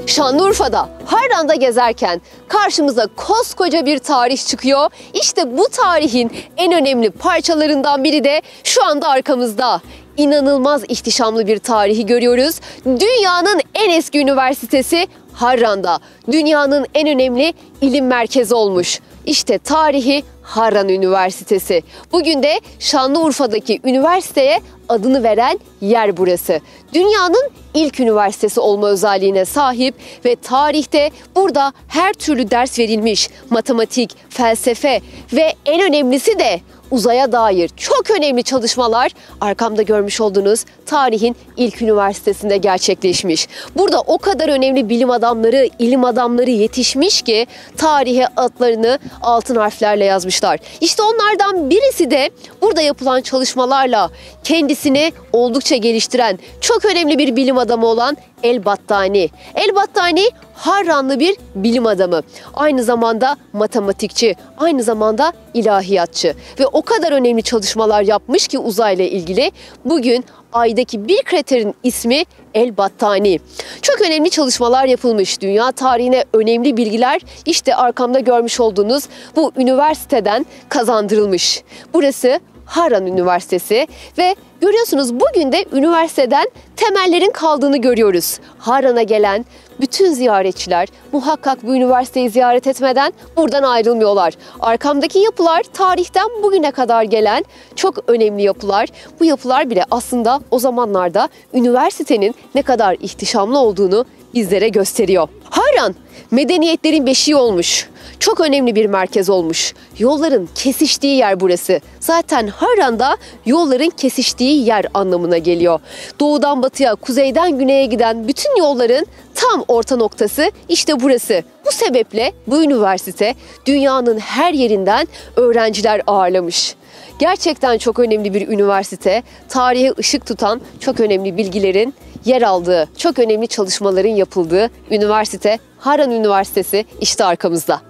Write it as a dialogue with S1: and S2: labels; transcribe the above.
S1: Şanlıurfa'da Harran'da gezerken karşımıza koskoca bir tarih çıkıyor. İşte bu tarihin en önemli parçalarından biri de şu anda arkamızda. İnanılmaz ihtişamlı bir tarihi görüyoruz. Dünyanın en eski üniversitesi Harran'da. Dünyanın en önemli ilim merkezi olmuş. İşte tarihi Harran Üniversitesi. Bugün de Şanlıurfa'daki üniversiteye adını veren yer burası. Dünyanın ilk üniversitesi olma özelliğine sahip ve tarihte burada her türlü ders verilmiş. Matematik, felsefe ve en önemlisi de uzaya dair çok önemli çalışmalar arkamda görmüş olduğunuz tarihin ilk üniversitesinde gerçekleşmiş. Burada o kadar önemli bilim adamları, ilim adamları yetişmiş ki tarihe adlarını altın harflerle yazmışlar. İşte onlardan birisi de burada yapılan çalışmalarla kendisini oldukça geliştiren çok önemli bir bilim adamı olan El-Battani. El-Battani Harranlı bir bilim adamı. Aynı zamanda matematikçi, aynı zamanda ilahiyatçı ve o kadar önemli çalışmalar yapmış ki uzayla ilgili. Bugün Ay'daki bir kraterin ismi El-Battani. Çok önemli çalışmalar yapılmış. Dünya tarihine önemli bilgiler işte arkamda görmüş olduğunuz bu üniversiteden kazandırılmış. Burası Harran Üniversitesi ve görüyorsunuz bugün de üniversiteden temellerin kaldığını görüyoruz. Harran'a gelen bütün ziyaretçiler muhakkak bu üniversiteyi ziyaret etmeden buradan ayrılmıyorlar. Arkamdaki yapılar tarihten bugüne kadar gelen çok önemli yapılar. Bu yapılar bile aslında o zamanlarda üniversitenin ne kadar ihtişamlı olduğunu bizlere gösteriyor. Harran medeniyetlerin beşiği olmuş. Çok önemli bir merkez olmuş. Yolların kesiştiği yer burası. Zaten Harran'da yolların kesiştiği yer anlamına geliyor. Doğudan batıya, kuzeyden güneye giden bütün yolların tam orta noktası işte burası. Bu sebeple bu üniversite dünyanın her yerinden öğrenciler ağırlamış. Gerçekten çok önemli bir üniversite. Tarihe ışık tutan çok önemli bilgilerin yer aldığı, çok önemli çalışmaların yapıldığı üniversite Harran Üniversitesi işte arkamızda.